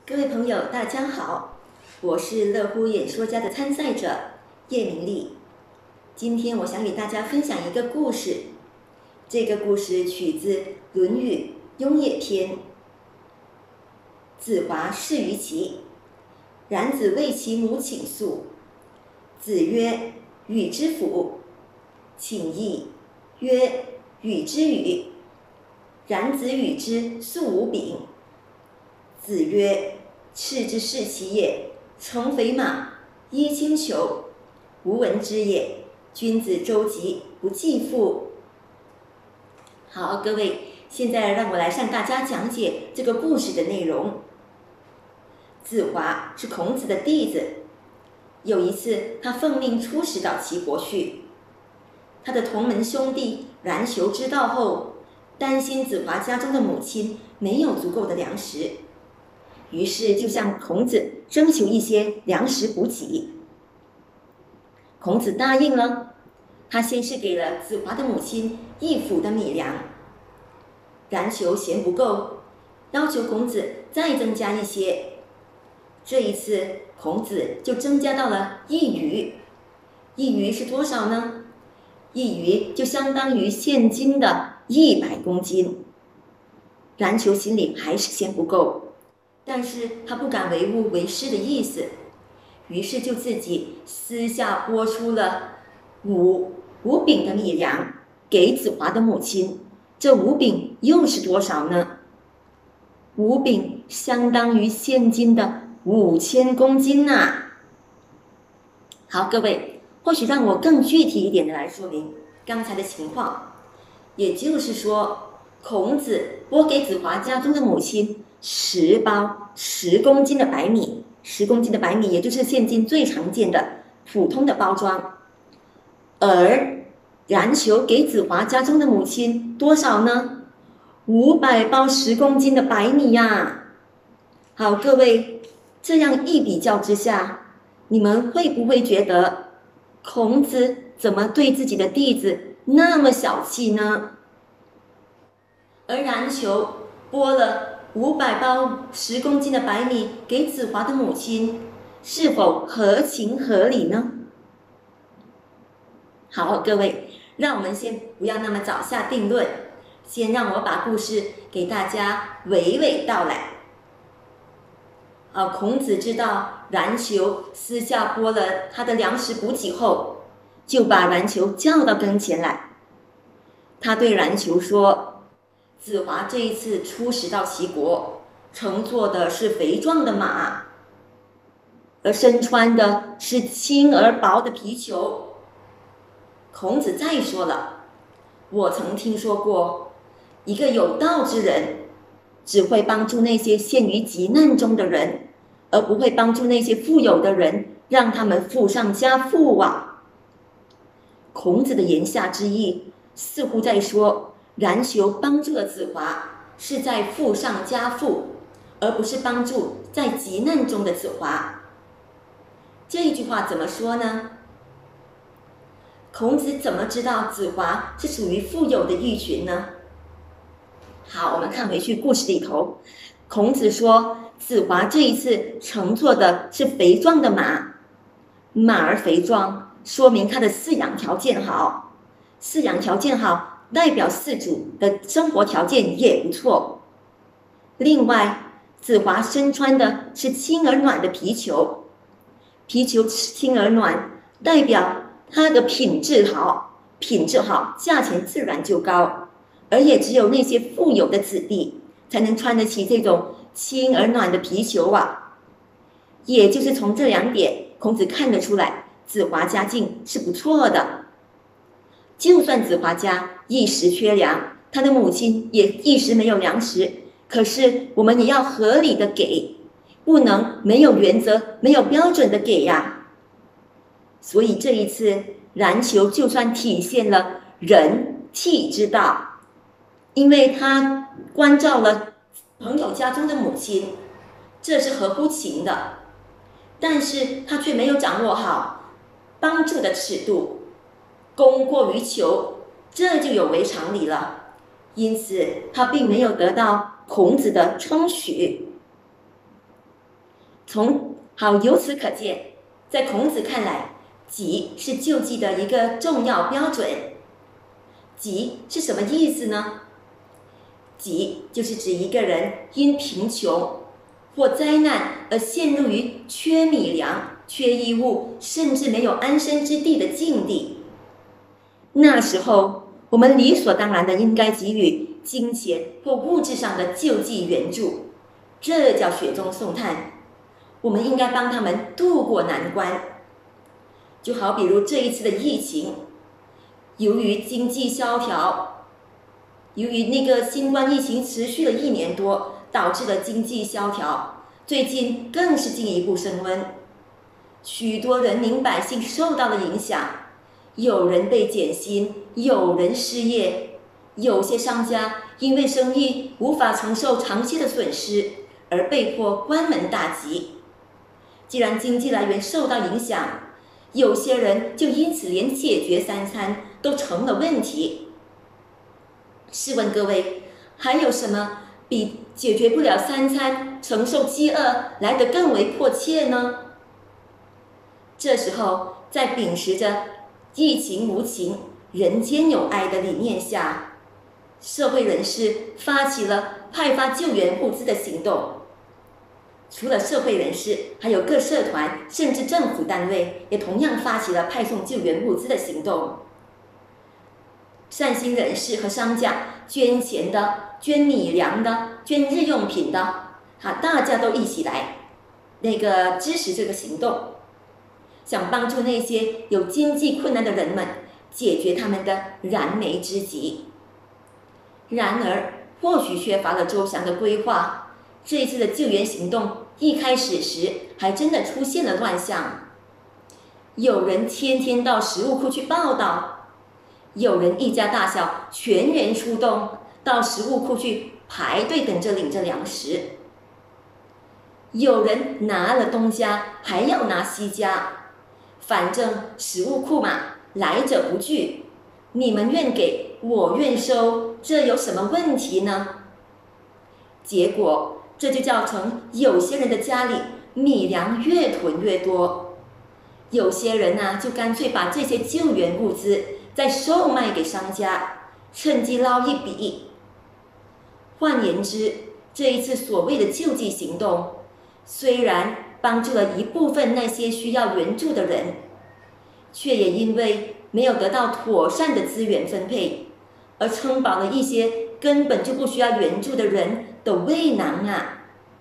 各位朋友，大家好，我是乐乎演说家的参赛者叶明丽。今天我想给大家分享一个故事，这个故事取自《论语·雍也篇》。子华侍于齐，冉子为其母请诉。子曰：“与之辅。”请义，曰：“与之与。”冉子与之素无柄。子曰：“赤之视其也，乘肥马，衣轻裘，无闻之也。君子周急，不计父。”好，各位，现在让我来向大家讲解这个故事的内容。子华是孔子的弟子，有一次他奉命出使到齐国去，他的同门兄弟冉求知道后，担心子华家中的母亲没有足够的粮食，于是就向孔子征求一些粮食补给。孔子答应了，他先是给了子华的母亲1府的米粮。冉求嫌不够，要求孔子再增加一些。这一次孔子就增加到了1余。1余是多少呢？1余就相当于现今的100公斤。冉求心里还是嫌不够，但是他不敢为物为师的意思，于是就自己私下拨出了5饼的米粮给子华的母亲。这5饼又是多少呢？5饼相当于现今的5000公斤呐。好，各位，或许让我更具体一点的来说明刚才的情况，也就是说，孔子拨给子华家中的母亲10包10公斤的白米，10公斤的白米也就是现今最常见的普通的包装，而冉求给子华家中的母亲多少呢？500包10公斤的白米呀。好，各位，这样一比较之下，你们会不会觉得孔子怎么对自己的弟子那么小气呢？而冉求拨了500包10公斤的白米给子华的母亲，是否合情合理呢？好，各位，让我们先不要那么早下定论，先让我把故事给大家娓娓道来。孔子知道冉求私下拨了他的粮食补给后，就把冉求叫到跟前来。他对冉求说，子华这一次出使到齐国，乘坐的是肥壮的马，而身穿的是轻而薄的皮裘。孔子再说了，我曾听说过，一个有道之人只会帮助那些陷于急难中的人，而不会帮助那些富有的人，让他们富上加富啊。孔子的言下之意，似乎在说冉求帮助了子华是在富上加富，而不是帮助在急难中的子华。这句话怎么说呢？孔子怎么知道子华是属于富有的一群呢？好，我们看回去故事里头，孔子说子华这一次乘坐的是肥壮的马，马儿肥壮，说明他的饲养条件好，饲养条件好，代表饲主的生活条件也不错。另外，子华身穿的是轻而暖的皮裘，皮裘轻而暖，代表它的品质好，品质好，价钱自然就高，而也只有那些富有的子弟才能穿得起这种轻而暖的皮裘啊。也就是从这2点，孔子看得出来，子华家境是不错的。就算子华家一时缺粮，他的母亲也一时没有粮食，可是我们也要合理的给，不能没有原则、没有标准的给呀。所以这一次冉求就算体现了仁悌之道，因为他关照了朋友家中的母亲，这是合乎情的，但是他却没有掌握好帮助的尺度，供过于求，这就有违常理了，因此他并没有得到孔子的称许。 由此可见，在孔子看来，己是救济的一个重要标准。己是什么意思呢？己就是指一个人因贫穷或灾难而陷入于缺米粮、缺衣物，甚至没有安身之地的境地。那时候，我们理所当然的应该给予金钱或物质上的救济援助，这叫雪中送炭。我们应该帮他们渡过难关。就好比如这一次的疫情，由于经济萧条，由于那个新冠疫情持续了1年多，导致了经济萧条，最近更是进一步升温，许多人民百姓受到了影响，有人被减薪，有人失业，有些商家因为生意无法承受长期的损失，而被迫关门大吉。既然经济来源受到影响，有些人就因此连解决3餐都成了问题。试问各位，还有什么比解决不了3餐、承受饥饿来得更为迫切呢？这时候，在秉持着疫情无情，人间有爱的理念下，社会人士发起了派发救援物资的行动。除了社会人士，还有各社团甚至政府单位也同样发起了派送救援物资的行动。善心人士和商家捐钱的、捐米粮的、捐日用品的，大家都一起来支持这个行动，想帮助那些有经济困难的人们解决他们的燃眉之急。然而，或许缺乏了周详的规划，这一次的救援行动一开始时还真的出现了乱象。有人天天到食物库去报道，有人一家大小全员出动到食物库去排队等着领着粮食，有人拿了东家还要拿西家，反正食物库嘛，来者不拒，你们愿给我愿收，这有什么问题呢？结果这就造成有些人的家里米粮越囤越多，有些人就干脆把这些救援物资再售卖给商家，趁机捞一笔。换言之，这一次所谓的救济行动，虽然帮助了一部分那些需要援助的人，却也因为没有得到妥善的资源分配，而撑饱了一些根本就不需要援助的人的胃囊啊。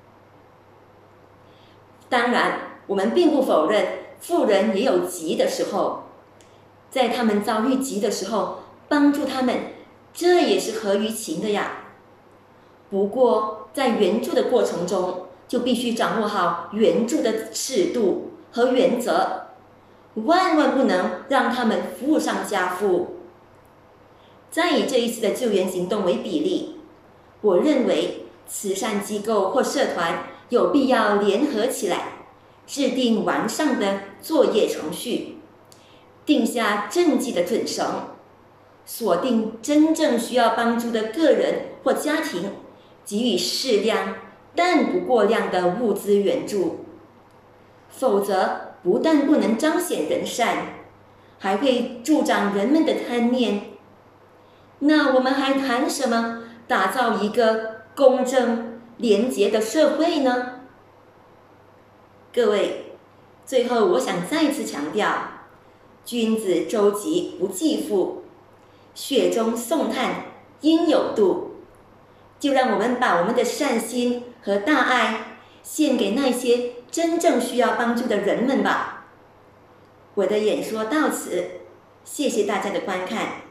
当然，我们并不否认富人也有急的时候，在他们遭遇急的时候帮助他们，这也是合于情的呀。不过在援助的过程中，就必须掌握好援助的尺度和原则，万万不能让他们负上加负。再以这一次的救援行动为比例，我认为慈善机构或社团有必要联合起来，制定完善的作业程序，定下赈济的准绳，锁定真正需要帮助的个人或家庭，给予适量但不过量的物资援助。否则，不但不能彰显人善，还会助长人们的贪念。那我们还谈什么打造一个公正廉洁的社会呢？各位，最后我想再次强调，君子周急不济富，雪中送炭应有度。就让我们把我们的善心和大爱献给那些真正需要帮助的人们吧。我的演说到此，谢谢大家的观看。